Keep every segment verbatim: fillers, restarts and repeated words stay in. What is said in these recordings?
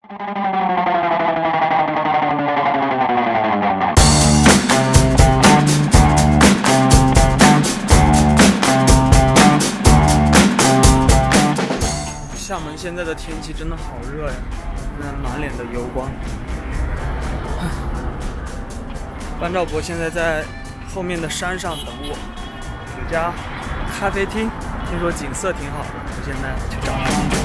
厦门现在的天气真的好热呀，现在满脸的油光。班兆博现在在后面的山上等我，有家咖啡厅，听说景色挺好的，我现在去找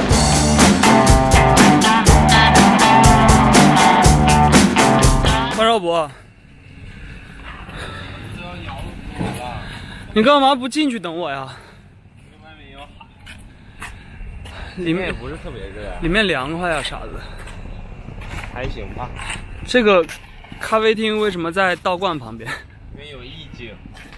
他。班兆博，你干嘛不进去等我呀？里面也不是特别热呀， 里面凉快啊，傻子。 还行吧。 这个咖啡厅为什么在道观旁边？ 因为有意境。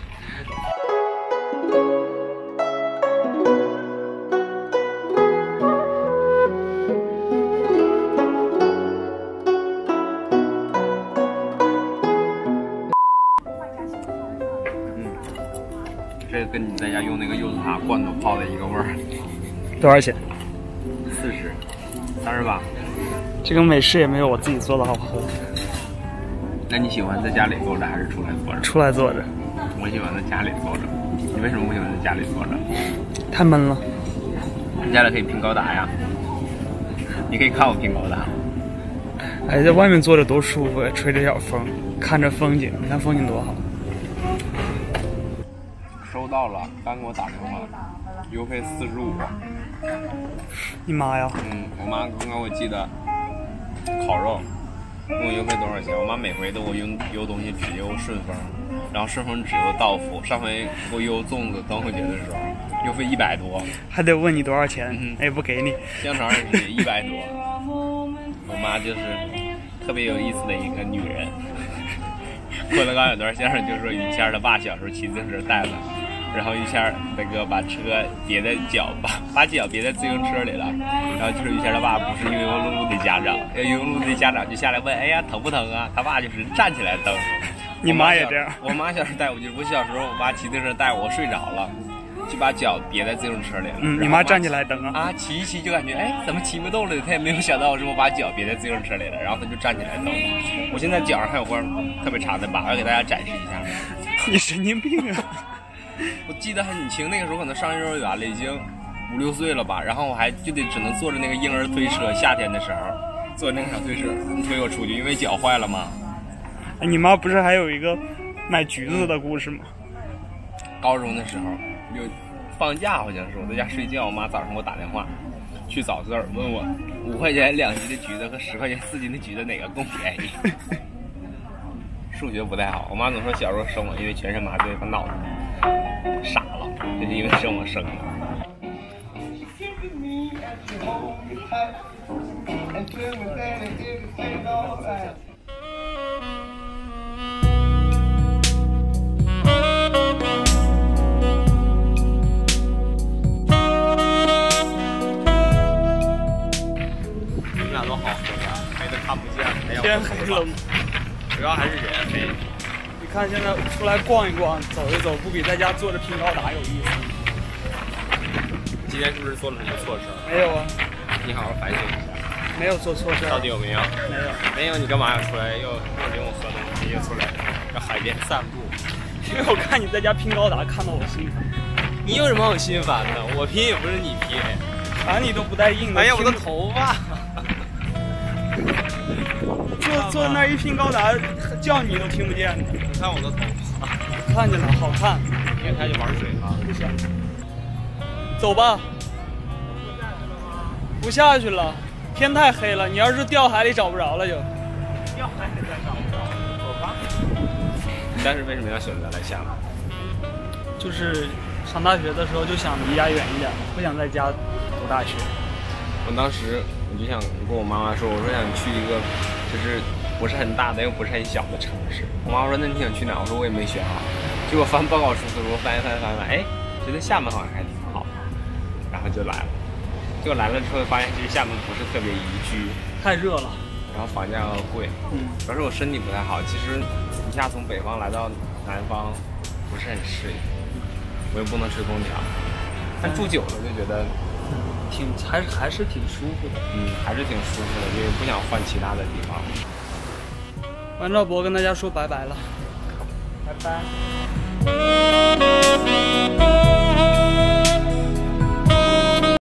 嗯，这个跟你在家用那个柚子茶罐头泡的一个味儿。 多少钱？ 四十，三十八。 这个美式也没有我自己做的好喝。 那你喜欢在家里做着还是出来做着？ 出来做着。 我喜欢在家里做着。你为什么不喜欢在家里做着？ 太闷了。 在家里可以拼高达呀。你可以看我拼高达。 哎，在外面坐着多舒服呀，吹着小风，看着风景，你看风景多好。 收到了，刚给我打电话，邮费四十五。 你妈呀！ 嗯，我妈刚刚我记得烤肉，问我邮费多少钱。我妈每回都给我邮邮东西只邮顺丰，然后顺丰只邮到付。上回给我邮粽子端午节的时候，邮费一百多， 还得问你多少钱， 嗯、 哎，不给你。 香肠也是一百多。我妈就是特别有意思的一个女人。郭德纲有段相声就说于谦他爸小时候骑自行车带的。然后于谦那个把车别在脚，把把脚别在自行车里了。然后就是于谦他爸不是悠悠碌碌的家长，悠悠碌碌的家长就下来问：“哎呀，疼不疼啊？”他爸就是站起来蹬。 你妈也这样？ 我妈小时候带我，就是我小时候，我妈骑自行车带我，我睡着了，就把脚别在自行车里了。 嗯，你妈站起来蹬啊？ 啊，骑一骑就感觉哎，怎么骑不动了？她也没有想到是我把脚别在自行车里了，然后她就站起来蹬。我现在脚上还有块特别长的疤，要给大家展示一下。 你神经病啊！ 我记得很清，那个时候可能上幼儿园了，已经五六岁了吧。然后我还就得只能坐着那个婴儿推车，夏天的时候坐那个小推车推我出去，因为脚坏了嘛。 哎，你妈不是还有一个买橘子的故事吗？ 高中的时候有放假，好像是我在家睡觉，我妈早上给我打电话去找字儿，问我五块钱两斤的橘子和十块钱四斤的橘子哪个更便宜。数学不太好，我妈总说小时候生我因为全身麻醉把脑子傻了，就是因为生我生的。你们俩都好黑呀，黑的看不见。 天黑了吗？ 主要还是人黑。 你看现在出来逛一逛、走一走，不比在家坐着拼高达有意思。 今天是不是做了什么错事？ 没有啊。 你好好反省一下。 没有做错事。 到底有没有？ 没有。 没有，你干嘛要出来又又领我喝东西，又出来到海边散步？ 因为我看你在家拼高达，看到我心烦。 你有什么好心烦的？我拼也不是你拼。 反正你都不带硬的。 哎呀，我的头发！ 坐坐那一拼高达，叫你都听不见的。 你看我的头发， 看见了，好看。 明天就玩水啊！ 不行，走吧。不下去了，天太黑了。你要是掉海里找不着了就。掉海里再找不着，走吧。 但是为什么要选择来厦门？ 就是上大学的时候就想离家远一点，不想在家读大学。 我当时我就想跟我妈妈说，我说想去一个就是不是很大的又不是很小的城市。我妈妈说那你想去哪？我说我也没选好。结果翻报告书的时候翻一翻翻翻，哎，觉得厦门好像还挺好，然后就来了。结果来了之后发现其实厦门不是特别宜居， 太热了， 然后房价又贵。嗯，主要是我身体不太好，其实一下从北方来到南方不是很适应，我又不能吹空调，但住久了就觉得挺还是还是挺舒服的。 嗯，还是挺舒服的，因为不想换其他的地方。 关兆博跟大家说拜拜了，拜拜。